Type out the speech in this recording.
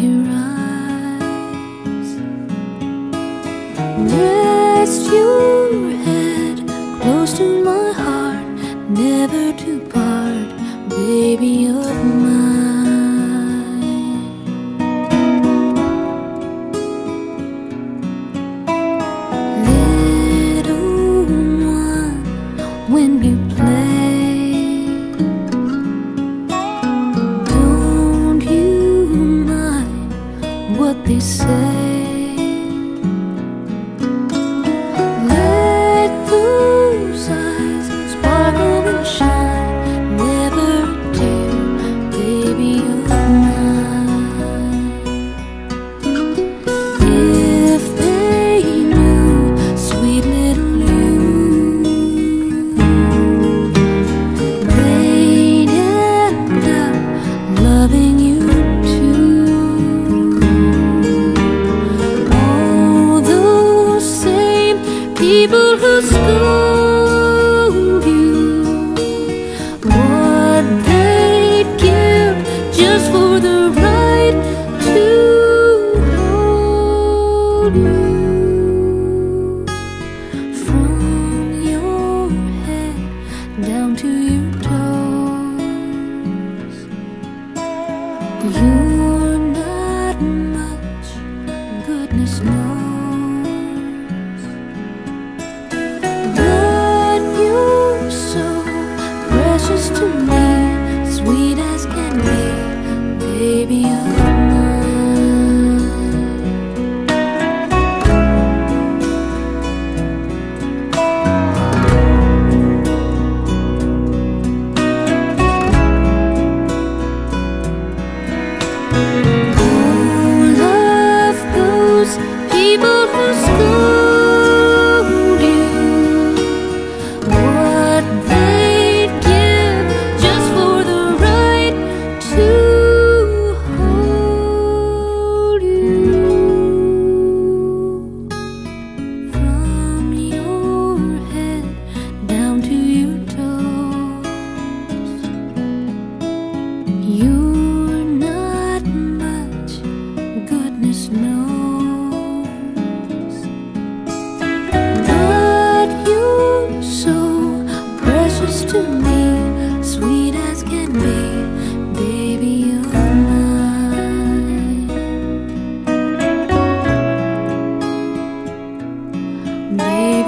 your eyes. Rest your head close to my heart, never to part, baby of mine. Little one, when you play, don't you mind what they say? Let those eyes sparkle and shine, never a tear, baby of mine. If they knew, sweet little you, they'd end up loving you too. All those same people who scold you, what they'd give just for the right to hold you. From your head down to your toes, you're not much, goodness knows, but you're so precious to me, sweet as can be, baby of mine. All of those people who scold you, what they'd give just for the right to hold you. From your head down to your toes, you're not much, goodness knows, but you're so precious to me, sweet as can be, baby of mine. Baby